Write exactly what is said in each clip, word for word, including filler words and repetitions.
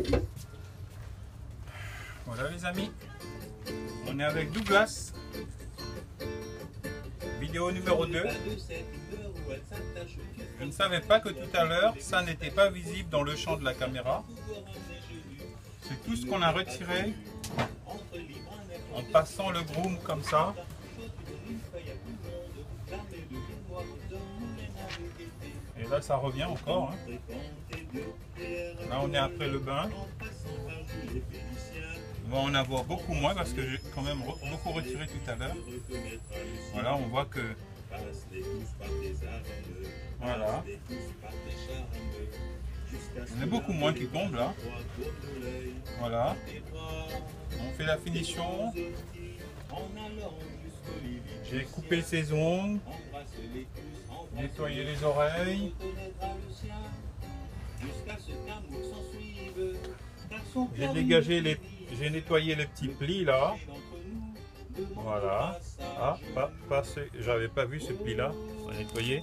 Voilà les amis, on est avec Douglas. Vidéo numéro deux. Je ne savais pas que tout à l'heure, ça n'était pas visible dans le champ de la caméra. C'est tout ce qu'on a retiré en passant le broom comme ça. Et là, ça revient encore. Hein. Là, on est après le bain. On va en avoir beaucoup moins parce que j'ai quand même beaucoup retiré tout à l'heure. Voilà, on voit que... Voilà. Il y en a beaucoup moins qui tombent là. Voilà. On fait la finition. J'ai coupé ses ongles. Nettoyé les oreilles. J'ai dégagé les... J'ai nettoyé les petits plis là. Voilà. Ah, pas, pas ce... J'avais pas vu ce pli là. On va nettoyer.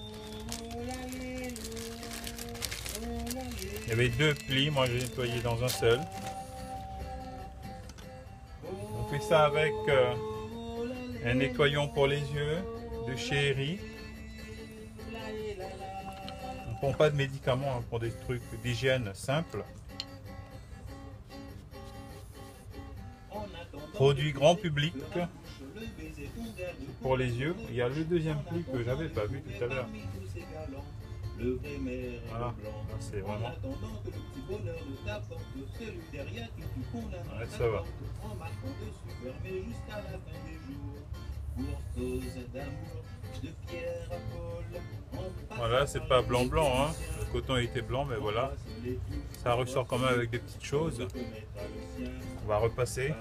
Il y avait deux plis, moi j'ai nettoyé dans un seul. On fait ça avec euh, un nettoyant pour les yeux de chez Eri. On ne prend pas de médicaments hein, pour des trucs d'hygiène simples. Produit grand public pour les yeux. Il y a le deuxième pli que j'avais pas vu tout à l'heure. Voilà, c'est vraiment. Ouais, ça va. Voilà, c'est pas blanc blanc, hein. Le coton était blanc, mais voilà, ça ressort quand même avec des petites choses. On va repasser.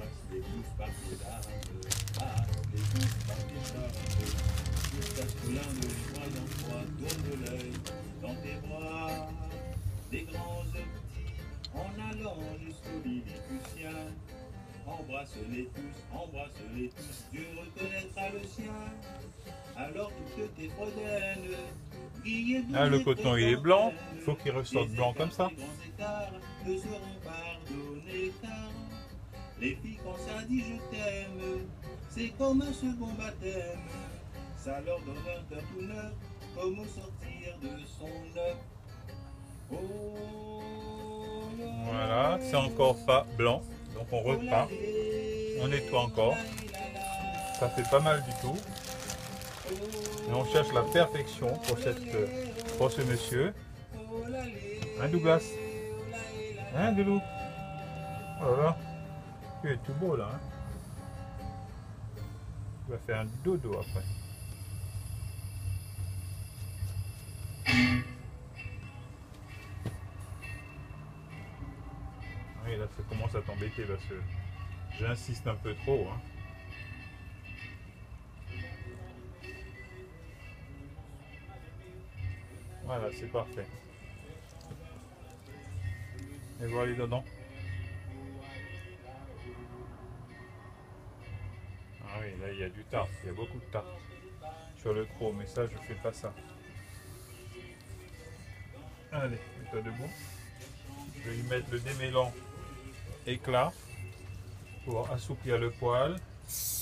Dans tes bras, des grands et petits, en allant jusqu'au lit des Lucien. Embrasse-les tous, embrasse-les tous, Dieu reconnaîtra le sien. Alors toutes tes frodaines, ah, le coton il est blanc, il faut qu'il ressorte blanc comme ça. Ne seront pardonnés car les filles quand ça dit je t'aime, c'est comme un second baptême. Ça leur donne un cœur tout neuf, comme au sortir de son œuf. Oh, voilà, c'est encore pas blanc, donc on repart, on nettoie encore. Ça fait pas mal du tout. Et on cherche la perfection pour, cette, pour ce monsieur. Hein Douglas? Hein Doulou? Voilà, tu es tout beau là. Hein, tu vas faire un dodo après. Oui, là ça commence à t'embêter parce que j'insiste un peu trop. Hein. Voilà, c'est parfait. Et voilà les dedans. Ah oui, là il y a du tartre, il y a beaucoup de tartre sur le chrome, mais ça je fais pas ça. Allez, mets-toi debout. Je vais y mettre le démêlant éclat pour assouplir le poil.